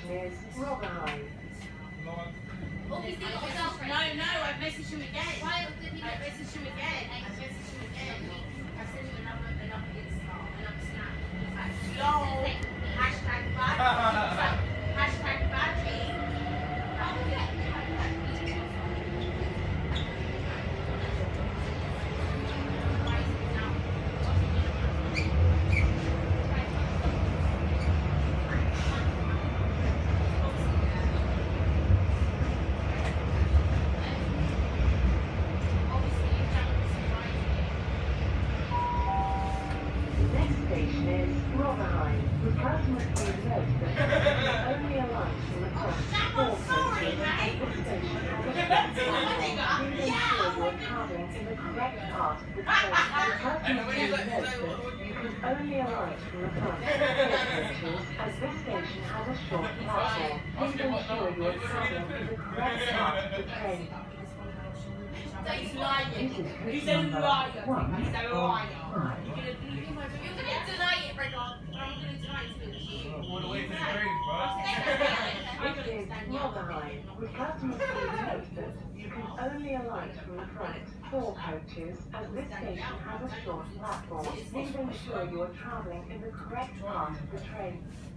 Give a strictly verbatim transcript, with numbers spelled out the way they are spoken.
station is Rotherhithe. Obviously, got myself. No, no, I've messaged him again. Why? I've messaged him again. I've messaged him again. I've sent him another, another Insta, another snap. He's like, lol, hashtag bad. Hashtag badly. Oh, yeah. Only alight from the front as this station has a short platform. Please ensure you are travelling in the correct part of the train. He's lying. He's a liar. He's a liar. You're going to deny it, Brendan. I'm going to deny it to you. All the way to the train, bro. This is Rotherhithe, with customers please note that you can only alight from the front four coaches as this station has a short platform. Please ensure you are travelling in the correct part of the train.